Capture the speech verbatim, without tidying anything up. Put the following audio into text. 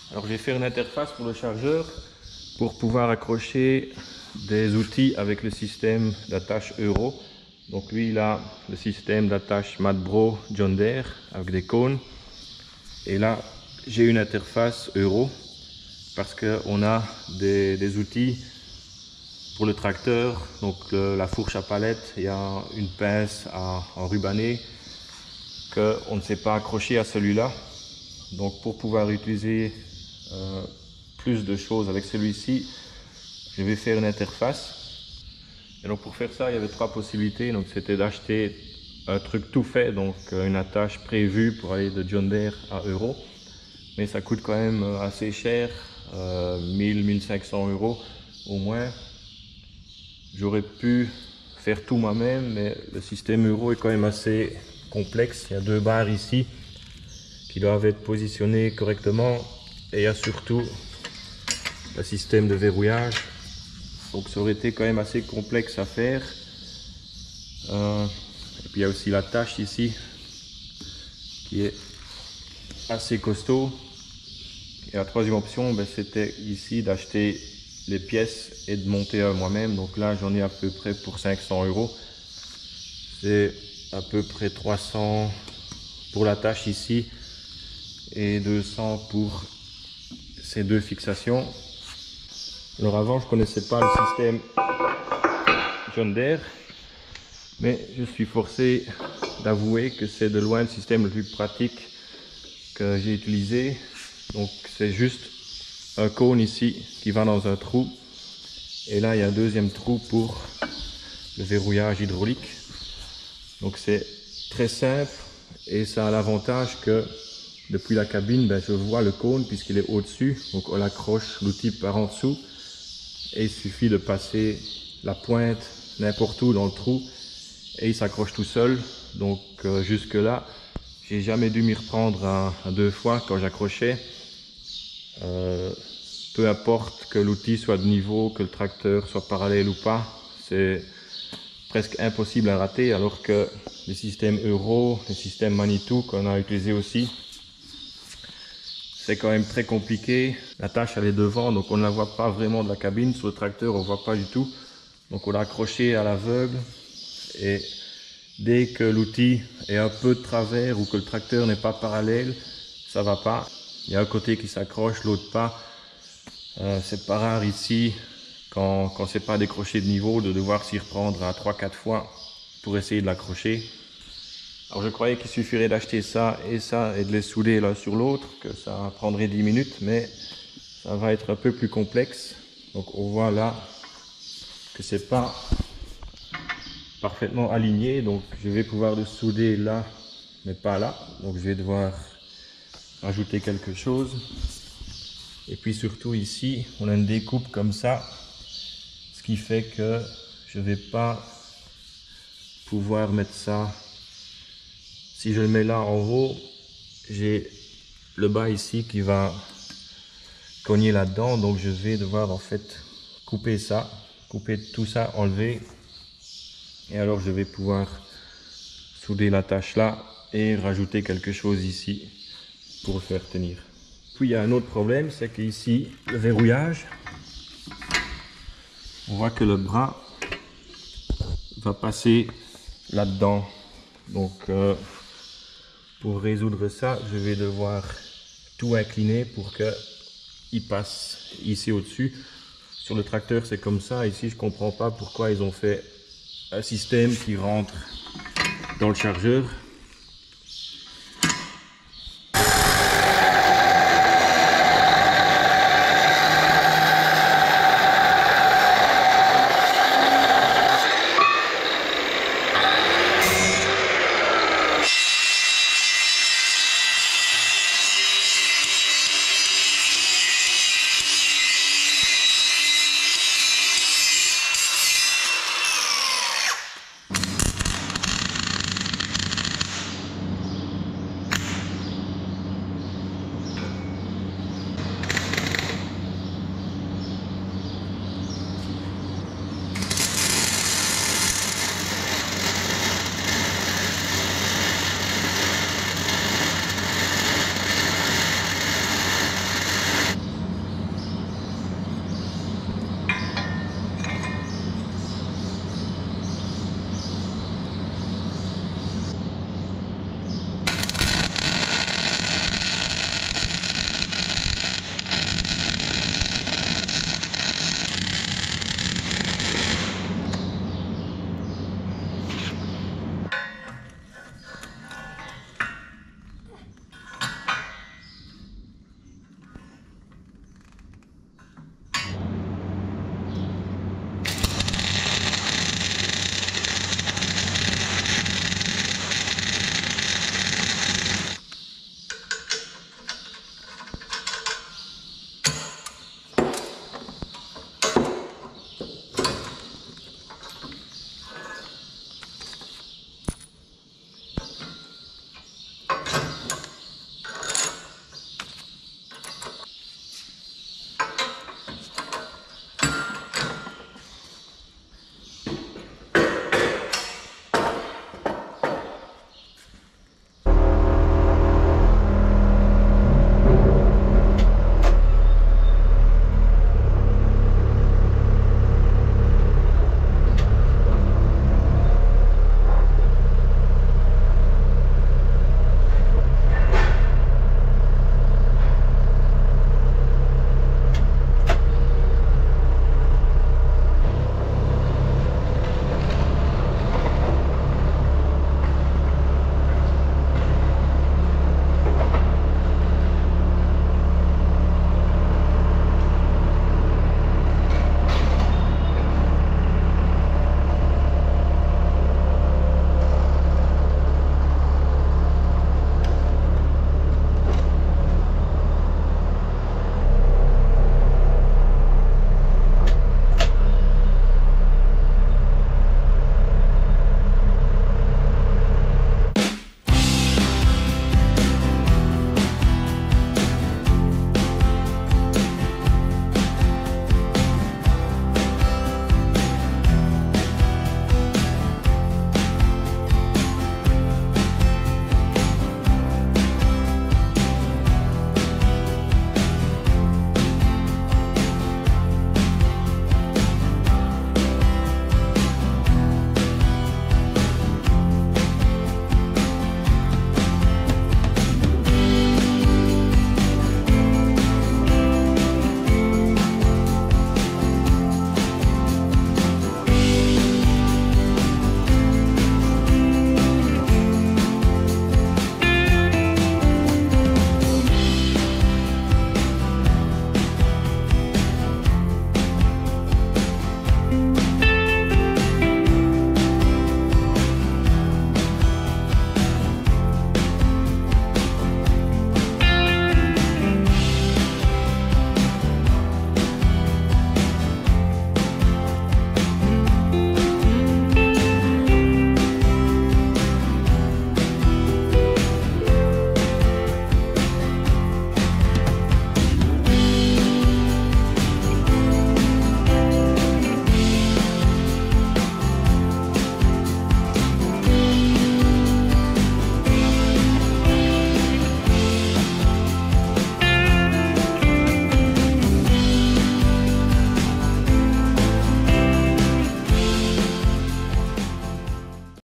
Alors je vais faire une interface pour le chargeur pour pouvoir accrocher des outils avec le système d'attache Euro. Donc lui il a le système d'attache Madbro John Deere avec des cônes. Et là j'ai une interface Euro parce qu'on a des, des outils pour le tracteur. Donc le, la fourche à palette, il y a une pince à enrubanner qu'on ne sait pas accrocher à celui-là. Donc pour pouvoir utiliser euh, plus de choses avec celui-ci, je vais faire une interface. Et donc pour faire ça, il y avait trois possibilités. Donc c'était d'acheter un truc tout fait, donc une attache prévue pour aller de John Deere à Euro. Mais ça coûte quand même assez cher, euh, mille à mille cinq cents euros au moins. J'aurais pu faire tout moi-même, mais le système Euro est quand même assez complexe. Il y a deux barres ici qui doivent être positionnées correctement et il y a surtout le système de verrouillage. Donc ça aurait été quand même assez complexe à faire. Euh, et puis il y a aussi la tâche ici qui est assez costaud. Et la troisième option, ben, c'était ici d'acheter les pièces et de monter à moi-même. Donc là j'en ai à peu près pour cinq cents euros. C'est à peu près trois cents pour la tâche ici et deux cents pour ces deux fixations. Alors avant je connaissais pas le système John Deere, mais je suis forcé d'avouer que c'est de loin le système le plus pratique que j'ai utilisé. Donc c'est juste un cône ici qui va dans un trou et là il y a un deuxième trou pour le verrouillage hydraulique. Donc c'est très simple et ça a l'avantage que depuis la cabine, ben, je vois le cône puisqu'il est au-dessus. Donc on accroche l'outil par en dessous et il suffit de passer la pointe n'importe où dans le trou et il s'accroche tout seul. Donc euh, jusque là j'ai jamais dû m'y reprendre à, à deux fois quand j'accrochais. Euh, peu importe que l'outil soit de niveau, que le tracteur soit parallèle ou pas, c'est presque impossible à rater, alors que les systèmes Euro, les systèmes Manitou qu'on a utilisé aussi, c'est quand même très compliqué. La tâche elle est devant, donc on ne la voit pas vraiment de la cabine. Sur le tracteur on ne voit pas du tout, donc on l'a accroché à l'aveugle et dès que l'outil est un peu de travers ou que le tracteur n'est pas parallèle, ça va pas. Il y a un côté qui s'accroche, l'autre pas. Euh, c'est pas rare ici, quand, quand c'est pas décroché de niveau, de devoir s'y reprendre à trois quatre fois pour essayer de l'accrocher. Alors je croyais qu'il suffirait d'acheter ça et ça et de les souder l'un sur l'autre, que ça prendrait dix minutes, mais ça va être un peu plus complexe. Donc on voit là que c'est pas parfaitement aligné, donc je vais pouvoir le souder là, mais pas là. Donc je vais devoir rajouter quelque chose. Et puis surtout ici, on a une découpe comme ça, ce qui fait que je vais pas pouvoir mettre ça. Si je le mets là en haut, j'ai le bas ici qui va cogner là-dedans, donc je vais devoir en fait couper ça, couper tout ça, enlever, et alors je vais pouvoir souder la tâche là et rajouter quelque chose ici pour le faire tenir. Puis il y a un autre problème, c'est qu'ici le verrouillage, on voit que le bras va passer là-dedans. Donc euh, pour résoudre ça, je vais devoir tout incliner pour que il passe ici au-dessus. Sur le tracteur c'est comme ça. Ici je comprends pas pourquoi ils ont fait un système qui rentre dans le chargeur.